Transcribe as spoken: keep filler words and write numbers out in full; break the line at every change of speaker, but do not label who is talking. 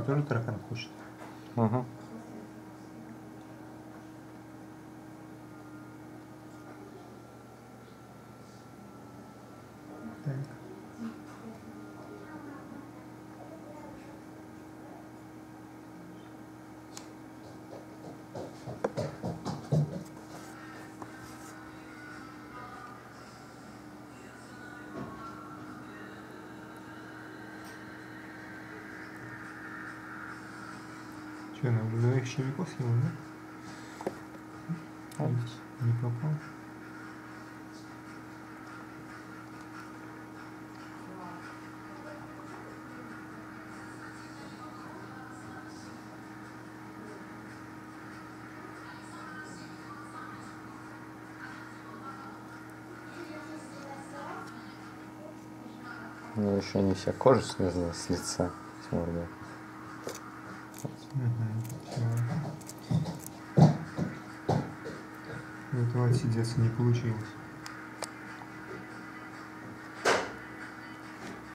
Девушка тоже таракан хочет.
Угу.
Так. Что, на двоих щенков съел, да? Не попал.
Но еще не вся кожа слезла с лица, с морды.
Угу. Этого отсидеться не получилось.